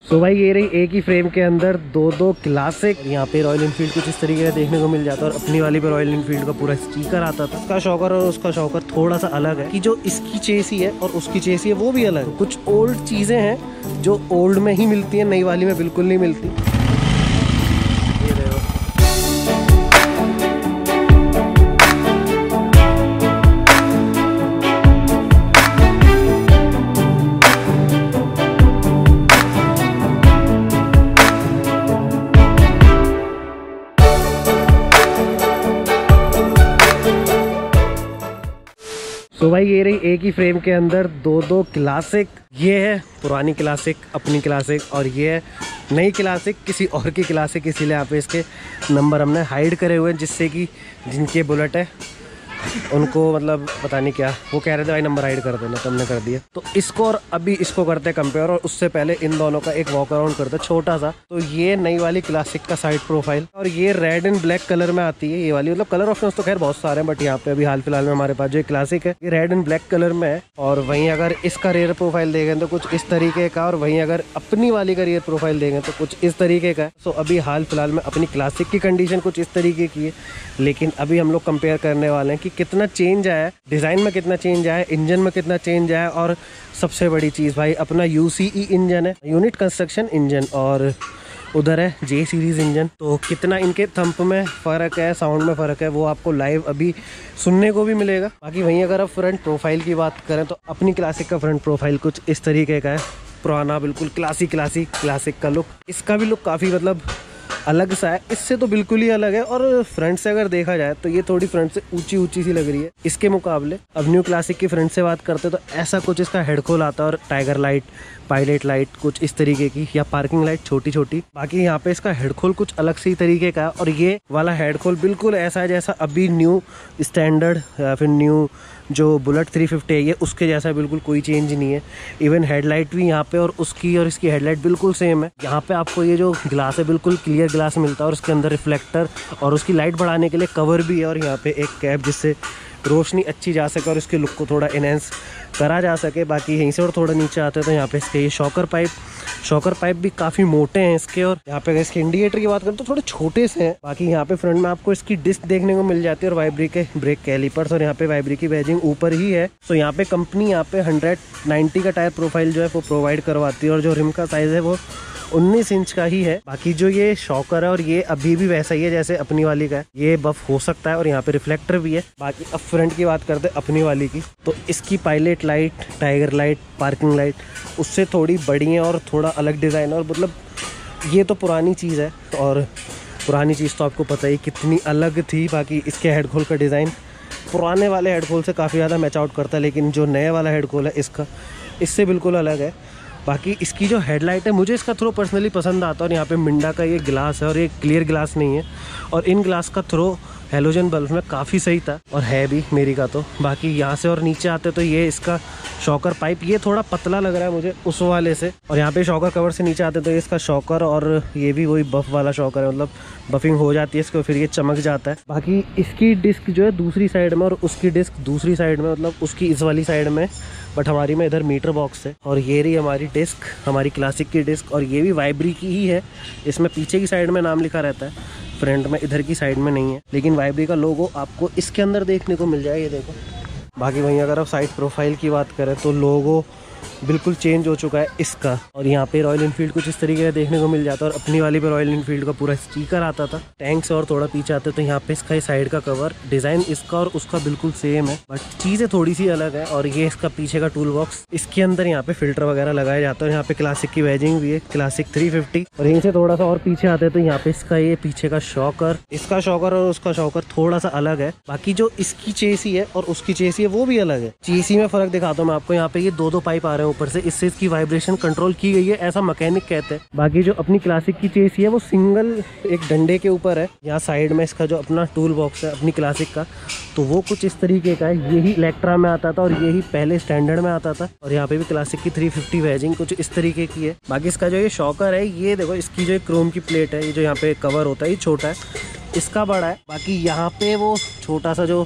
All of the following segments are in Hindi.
सो भाई ये रही एक ही फ्रेम के अंदर दो क्लासिक। यहाँ पे रॉयल इनफील्ड कुछ इस तरीके का देखने को मिल जाता है और अपनी वाली पे रॉयल इनफील्ड का पूरा स्टिकर आता था। उसका शॉकर और उसका शॉकर थोड़ा सा अलग है कि जो इसकी चेसी है और उसकी चेसी है वो भी अलग है। कुछ ओल्ड चीजें हैं जो ओल्ड में ही मिलती है, नई वाली में बिल्कुल नहीं मिलती। तो भाई ये रही एक ही फ्रेम के अंदर दो क्लासिक। ये है पुरानी क्लासिक, अपनी क्लासिक, और ये है नई क्लासिक, किसी और की क्लासिक। इसीलिए यहाँ पे इसके नंबर हमने हाइड करे हुए हैं, जिससे कि जिनके बुलेट है उनको मतलब पता नहीं क्या वो कह रहे थे भाई नंबर हाइड कर देना, तो हमने कर दिया। तो इसको और अभी इसको करते हैं कंपेयर, और उससे पहले इन दोनों का एक वॉक अराउंड करते हैं छोटा सा। तो ये नई वाली क्लासिक का साइड प्रोफाइल, और ये रेड एंड ब्लैक कलर में आती है ये वाली। मतलब कलर ऑप्शंस तो खैर बहुत सारे हैं, बट यहाँ पे अभी हाल फिलहाल में हमारे पास जो क्लासिक है ये रेड एंड ब्लैक कलर में है। और वहीं अगर इसका रेयर प्रोफाइल देखें तो कुछ इस तरीके का, और वहीं अगर अपनी वाली का रेयर प्रोफाइल देखें तो कुछ इस तरीके का है। सो अभी हाल फिलहाल में अपनी क्लासिक की कंडीशन कुछ इस तरीके की है, लेकिन अभी हम लोग कंपेयर करने वाले हैं कि कितना चेंज आया है, डिज़ाइन में कितना चेंज आया है, इंजन में कितना चेंज आया है, और सबसे बड़ी चीज़ भाई अपना UCE इंजन है, यूनिट कंस्ट्रक्शन इंजन, और उधर है J सीरीज़ इंजन। तो कितना इनके थंप में फ़र्क है, साउंड में फ़र्क है, वो आपको लाइव अभी सुनने को भी मिलेगा। बाकी वहीं अगर आप फ्रंट प्रोफाइल की बात करें तो अपनी क्लासिक का फ्रंट प्रोफाइल कुछ इस तरीके का है, पुराना बिल्कुल क्लासिक का लुक। इसका भी लुक काफ़ी मतलब अलग सा है, इससे तो बिल्कुल ही अलग है। और फ्रंट से अगर देखा जाए तो ये थोड़ी फ्रंट से ऊंची सी लग रही है इसके मुकाबले। अब न्यू क्लासिक की फ्रंट से बात करते तो ऐसा कुछ इसका हेड खोल आता है, और टाइगर लाइट, पायलट लाइट कुछ इस तरीके की, या पार्किंग लाइट छोटी। बाकी यहाँ पे इसका हेड खोल कुछ अलग सी तरीके का, और ये वाला हेड खोल बिल्कुल ऐसा है जैसा अभी न्यू स्टैंडर्ड या फिर न्यू जो बुलेट 350 है ये उसके जैसा, बिल्कुल कोई चेंज नहीं है। इवन हेडलाइट भी यहाँ पे और उसकी और इसकी हेडलाइट बिल्कुल सेम है। यहाँ पे आपको ये जो ग्लास है बिल्कुल क्लियर ग्लास मिलता है, और उसके अंदर रिफ्लेक्टर और उसकी लाइट बढ़ाने के लिए कवर भी है, और यहाँ पे एक कैप जिससे रोशनी अच्छी जा सके और इसके लुक को थोड़ा इनहेंस करा जा सके। बाकी यहीं से और थोड़ा नीचे आते हैं तो यहाँ पे इसके ये शॉकर पाइप भी काफ़ी मोटे हैं इसके। और यहाँ पे इसके इंडिकेटर की बात करें तो थोड़े छोटे से हैं। बाकी यहाँ पे फ्रंट में आपको इसकी डिस्क देखने को मिल जाती है, और वाइब्री के ब्रेक कैलिपर्स, और यहाँ पे वाइब्री की बैजिंग ऊपर ही है। तो यहाँ पे कंपनी यहाँ पे 190 का टायर प्रोफाइल जो है वो प्रोवाइड करवाती है, और जो रिम का साइज़ है वो 19 इंच का ही है। बाकी जो ये शॉकर है और ये अभी भी वैसा ही है जैसे अपनी वाली का है, ये बफ हो सकता है, और यहाँ पे रिफ्लेक्टर भी है। बाकी अब फ्रंट की बात करते हैं अपनी वाली की, तो इसकी pilot light, tiger light, parking light उससे थोड़ी बड़ी है और थोड़ा अलग डिज़ाइन है। और मतलब ये तो पुरानी चीज़ है, और पुरानी चीज़ तो आपको पता ही कितनी अलग थी। बाकी इसके हेड खोल का डिज़ाइन पुराने वाले हेड खोल से काफ़ी ज़्यादा मैच आउट करता है, लेकिन जो नए वाला हेड खोल है इसका इससे बिल्कुल अलग है। बाकी इसकी जो हेडलाइट है मुझे इसका थ्रो पर्सनली पसंद आता है, और यहाँ पे मिंडा का ये ग्लास है और ये क्लियर ग्लास नहीं है, और इन ग्लास का थ्रो हेलोजन बल्ब में काफ़ी सही था, और है भी मेरी का तो। बाकी यहाँ से और नीचे आते तो ये इसका शॉकर पाइप ये थोड़ा पतला लग रहा है मुझे उस वाले से, और यहाँ पे शॉकर कवर से नीचे आते तो ये इसका शॉकर, और ये भी वही बफ वाला शॉकर है, मतलब बफिंग हो जाती है इसको फिर ये चमक जाता है। बाकी इसकी डिस्क जो है दूसरी साइड में, और उसकी डिस्क दूसरी साइड में, मतलब उसकी इस वाली साइड में, बट हमारी में इधर मीटर बॉक्स है। और ये रही हमारी डिस्क, हमारी क्लासिक की डिस्क, और ये भी वाइब्री की ही है। इसमें पीछे की साइड में नाम लिखा रहता है, फ्रंट में इधर की साइड में नहीं है, लेकिन वाइब्री का लोगो आपको इसके अंदर देखने को मिल जाएगा, ये देखो। बाकी वहीं अगर आप साइड प्रोफाइल की बात करें तो लोगो बिल्कुल चेंज हो चुका है इसका, और यहाँ पे रॉयल इनफील्ड कुछ इस तरीके का देखने को मिल जाता है, और अपनी वाली पे रॉयल इनफील्ड का पूरा स्टिकर आता था। टैंक से और थोड़ा पीछे आते तो यहाँ पे इसका साइड का कवर डिजाइन इसका और उसका बिल्कुल सेम है, बट चीज़ें थोड़ी सी अलग है। और ये इसका पीछे का टूल बॉक्स, इसके अंदर यहाँ पे फिल्टर वगैरह लगाया जाता है। यहाँ पे क्लासिक की बैजिंग भी है, क्लासिक 350। और यहीं से थोड़ा सा और पीछे आते तो यहाँ पे इसका ये पीछे का शॉकर, इसका शॉकर और उसका शॉकर थोड़ा सा अलग है। बाकी जो इसकी चेसी है और उसकी चेसी है वो भी अलग है। चेसी में फर्क दिखाता हूँ मैं आपको, यहाँ पे ये दो पाइप आ रहे हैं ऊपर से, इससे इसकी वाइब्रेशन कंट्रोल की गई है, ऐसा मैकेनिक कहते हैं। बाकी जो अपनी क्लासिक की चेसी है वो सिंगल एक डंडे के ऊपर है। यहाँ साइड में इसका जो अपना टूल बॉक्स है अपनी क्लासिक का, तो वो कुछ इस तरीके का है। यही इलेक्ट्रा में आता था और यही पहले स्टैंडर्ड में आता था। और यहाँ पे भी क्लासिक की 350 वेजिंग कुछ इस तरीके की है। बाकी इसका जो ये शॉकर है, ये देखो इसकी जो क्रोम की प्लेट है, ये जो यहाँ पे कवर होता है ये छोटा है, इसका बड़ा है। बाकी यहाँ पे वो छोटा सा जो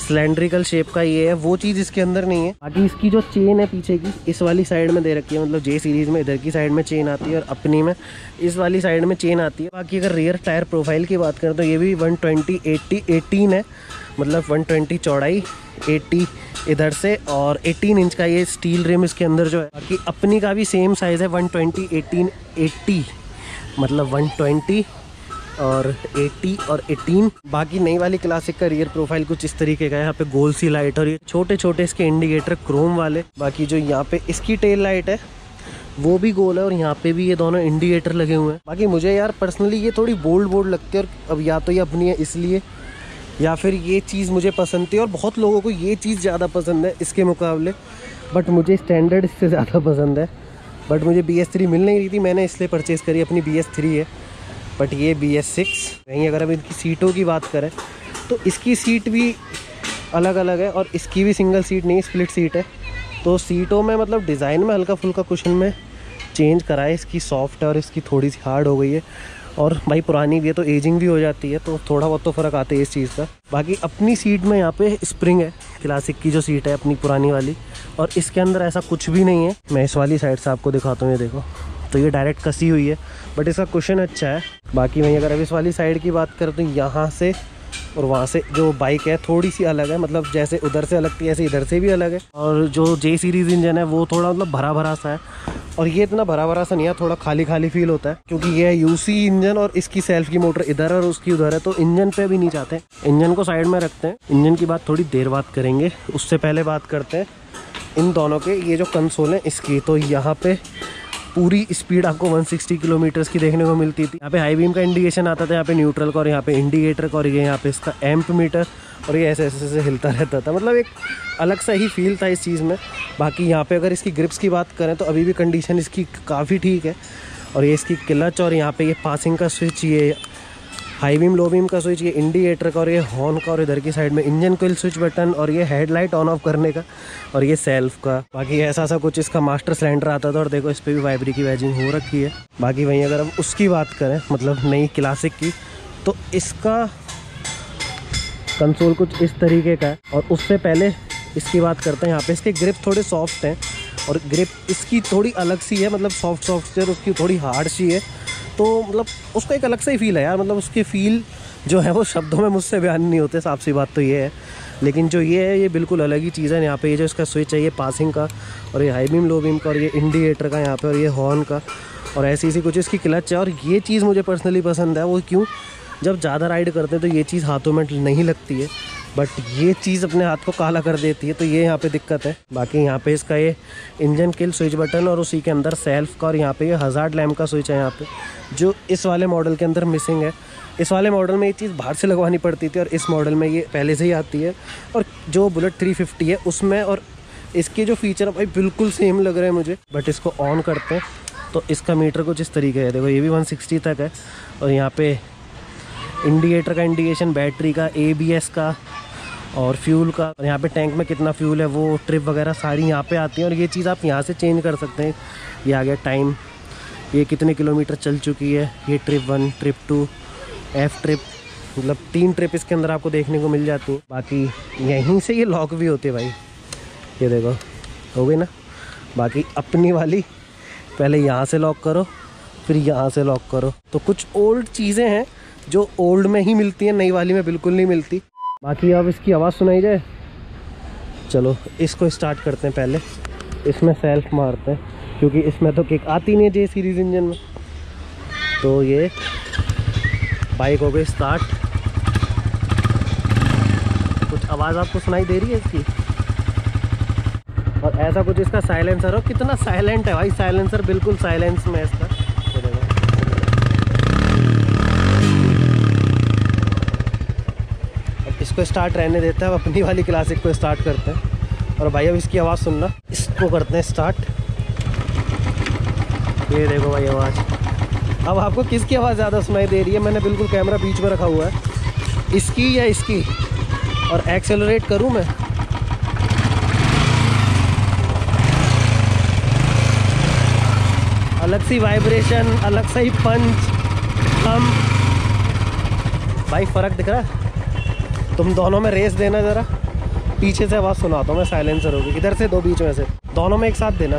सिलेंड्रिकल शेप का ये है, वो चीज़ इसके अंदर नहीं है। बाकी इसकी जो चेन है पीछे की इस वाली साइड में दे रखी है, मतलब जे सीरीज़ में इधर की साइड में चेन आती है और अपनी में इस वाली साइड में चेन आती है। बाकी अगर रियर टायर प्रोफाइल की बात करें तो ये भी 120/80/18 है, मतलब 120 चौड़ाई, 80 इधर से और 18 इंच का ये स्टील रिम इसके अंदर जो है। बाकी अपनी का भी सेम साइज़ है 120/18/80, मतलब 120 और 80 और 18। बाकी नई वाली क्लासिक का रियर प्रोफाइल कुछ इस तरीके का है। यहाँ पे गोल सी लाइट और ये छोटे छोटे इसके इंडिकेटर क्रोम वाले। बाकी जो यहाँ पे इसकी टेल लाइट है वो भी गोल है और यहाँ पे भी ये दोनों इंडिकेटर लगे हुए हैं। बाकी मुझे यार पर्सनली ये थोड़ी बोल्ड लगती है, और अब या तो ये अपनी है इसलिए, या फिर ये चीज़ मुझे पसंद थी और बहुत लोगों को ये चीज़ ज़्यादा पसंद है इसके मुकाबले, बट मुझे स्टैंडर्ड इससे ज़्यादा पसंद है। बट मुझे BS3 मिल नहीं रही थी, मैंने इसलिए परचेज़ करी। अपनी BS3 है बट ये BS6। वहीं अगर हम इनकी सीटों की बात करें तो इसकी सीट भी अलग अलग है और इसकी भी सिंगल सीट नहीं, स्प्लिट सीट है। तो सीटों में मतलब डिज़ाइन में हल्का फुल्का कुशन में चेंज करा है, इसकी सॉफ्ट है और इसकी थोड़ी सी हार्ड हो गई है। और भाई पुरानी भी है तो एजिंग भी हो जाती है, तो थोड़ा बहुत तो फ़र्क आता है इस चीज़ का। बाकी अपनी सीट में यहाँ पे स्प्रिंग है, क्लासिक की जो सीट है अपनी पुरानी वाली, और इसके अंदर ऐसा कुछ भी नहीं है। मैं इस वाली साइड से आपको दिखाता हूँ, ये देखो, तो ये डायरेक्ट कसी हुई है बट इसका कुशन अच्छा है। बाकी वहीं अगर अब इस वाली साइड की बात करें तो यहाँ से और वहाँ से जो बाइक है थोड़ी सी अलग है, मतलब जैसे उधर से अलग थी ऐसे इधर से भी अलग है। और जो जे सीरीज़ इंजन है वो थोड़ा मतलब भरा भरा सा है, और ये इतना भरा भरा सा नहीं है, थोड़ा खाली खाली फील होता है क्योंकि ये है UC इंजन और इसकी सेल्फ की मोटर इधर और उसकी उधर है। तो इंजन पे भी नहीं जाते, इंजन को साइड में रखते हैं। इंजन की बात थोड़ी देर बात करेंगे, उससे पहले बात करते हैं इन दोनों के ये जो कंसोल है इसकी। तो यहाँ पे पूरी स्पीड आपको 160 किलोमीटर्स की देखने को मिलती थी। यहाँ पे हाई बीम का इंडिकेशन आता था, यहाँ पे न्यूट्रल का और यहाँ पे इंडिकेटर का, और ये यहाँ पे इसका एम्प मीटर, और ये ऐसे ऐसे हिलता रहता था। मतलब एक अलग सा ही फील था इस चीज़ में। बाकी यहाँ पे अगर इसकी ग्रिप्स की बात करें तो अभी भी कंडीशन इसकी काफ़ी ठीक है। और ये इसकी क्लच और यहाँ पे ये पासिंग का स्विच, ये हाई बीम लो बीम का स्विच, ये इंडिकेटर का और ये हॉर्न का, और इधर की साइड में इंजन कोइल स्विच बटन, और ये हेडलाइट ऑन ऑफ करने का, और ये सेल्फ का। बाकी ऐसा सा कुछ इसका मास्टर सिलेंडर आता था, और देखो इस पर भी वाइब्री की वैजिंग हो रखी है। बाकी वहीं अगर हम उसकी बात करें मतलब नई क्लासिक की, तो इसका कंसोल कुछ इस तरीके का है। और उससे पहले इसकी बात करते हैं, यहाँ पे इसके ग्रिप थोड़े सॉफ्ट हैं और ग्रिप इसकी थोड़ी अलग सी है, मतलब सॉफ्ट सी, और उसकी थोड़ी हार्ड सी है। तो मतलब उसका एक अलग सा ही फील है यार, मतलब उसके फील जो है वो शब्दों में मुझसे बयान नहीं होते, साफ सी बात तो ये है। लेकिन जो ये है ये बिल्कुल अलग ही चीज़ है। यहाँ पे ये जो इसका स्विच है ये पासिंग का, और ये हाई बीम लो बीम का, और ये इंडिकेटर का यहाँ पे, और ये हॉर्न का, और ऐसी सी कुछ इसकी क्लच है। और ये चीज़ मुझे पर्सनली पसंद है। वो क्यों, जब ज़्यादा राइड करते हैं तो ये चीज़ हाथों में नहीं लगती है, बट ये चीज़ अपने हाथ को काला कर देती है, तो ये यहाँ पे दिक्कत है। बाकी यहाँ पे इसका ये इंजन किल स्विच बटन, और उसी के अंदर सेल्फ का, और यहाँ पे ये हज़ार्ड लैम्प का स्विच है यहाँ पे, जो इस वाले मॉडल के अंदर मिसिंग है। इस वाले मॉडल में ये चीज़ बाहर से लगवानी पड़ती थी और इस मॉडल में ये पहले से ही आती है। और जो बुलेट 350 है उसमें और इसके जो फीचर है भाई बिल्कुल सेम लग रहे हैं मुझे। बट इसको ऑन करते हैं तो इसका मीटर कुछ इस तरीके है, देखो ये भी 160 तक है। और यहाँ पे इंडिकेटर का इंडिकेशन, बैटरी का, ABS का और फ्यूल का, और यहाँ पे टैंक में कितना फ्यूल है वो, ट्रिप वगैरह सारी यहाँ पे आती हैं। और ये चीज़ आप यहाँ से चेंज कर सकते हैं। ये आ गया टाइम, ये कितने किलोमीटर चल चुकी है, ये ट्रिप 1, ट्रिप 2, F ट्रिप, मतलब 3 ट्रिप इसके अंदर आपको देखने को मिल जाती हैं। बाकी यहीं से ये लॉक भी होते हैं भाई, ये देखो हो गई ना। बाकी अपनी वाली पहले यहाँ से लॉक करो फिर यहाँ से लॉक करो। तो कुछ ओल्ड चीज़ें हैं जो ओल्ड में ही मिलती हैं, नई वाली में बिल्कुल नहीं मिलती। बाकी अब इसकी आवाज़ सुनाई जाए, चलो इसको स्टार्ट करते हैं। पहले इसमें सेल्फ मारते हैं क्योंकि इसमें तो किक आती नहीं है जे सीरीज़ इंजन में। तो ये बाइक हो गई स्टार्ट। कुछ आवाज़ आपको सुनाई दे रही है इसकी, और ऐसा कुछ इसका साइलेंसर हो, कितना साइलेंट है भाई, साइलेंसर बिल्कुल साइलेंस में है इसका। इसको स्टार्ट रहने देते हैं, अब अपनी वाली क्लासिक को स्टार्ट करते हैं। और भाई अब इसकी आवाज़ सुनना, इसको करते हैं स्टार्ट। ये देखो भाई आवाज़। अब आपको किसकी आवाज़ ज़्यादा सुनाई दे रही है? मैंने बिल्कुल कैमरा बीच में रखा हुआ है, इसकी या इसकी? और एक्सेलरेट करूँ मैं, अलग सी वाइब्रेशन, अलग सा ही पंच। भाई फ़र्क दिख रहा है? तुम दोनों में रेस देना ज़रा। पीछे से आवाज़ सुनाता हूँ मैं, साइलेंसर होगी, इधर से दो, बीच में से, दोनों में एक साथ देना।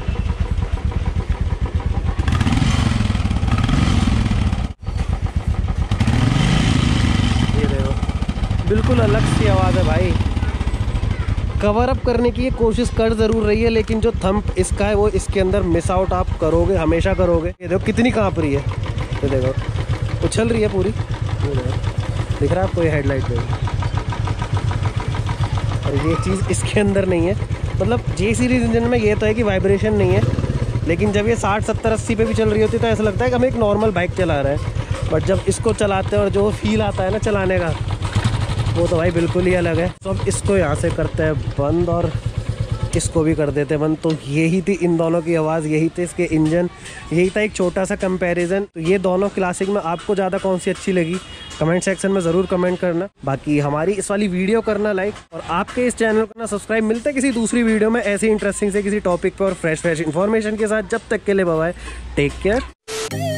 ये देखो बिल्कुल अलग सी आवाज़ है भाई। कवर अप करने की ये कोशिश कर ज़रूर रही है, लेकिन जो थंब इसका है वो इसके अंदर मिस आउट आप करोगे, हमेशा करोगे। ये देखो कितनी काँप रही है, ये देखो उछल रही है पूरी, दिख रहा है आपको ये हेडलाइट पे। और ये चीज़ इसके अंदर नहीं है, मतलब जे सीरीज़ इंजन में ये तो है कि वाइब्रेशन नहीं है, लेकिन जब ये 60 70 80 पे भी चल रही होती है तो ऐसा लगता है कि हम एक नॉर्मल बाइक चला रहे हैं। बट जब इसको चलाते हैं और जो फील आता है ना चलाने का, वो तो भाई बिल्कुल ही अलग है। तो अब इसको यहाँ से करते हैं बंद और इसको भी कर देते हैं बंद। तो यही थी इन दोनों की आवाज़, यही थे इसके इंजन, यही था एक छोटा सा कंपैरिजन। तो ये दोनों क्लासिक में आपको ज़्यादा कौन सी अच्छी लगी कमेंट सेक्शन में ज़रूर कमेंट करना। बाकी हमारी इस वाली वीडियो करना लाइक, और आपके इस चैनल को करना सब्सक्राइब। मिलते हैं किसी दूसरी वीडियो में ऐसी इंटरेस्टिंग से किसी टॉपिक पर और फ्रेश इन्फॉर्मेशन के साथ। जब तक के लिए बाय बाय, टेक केयर।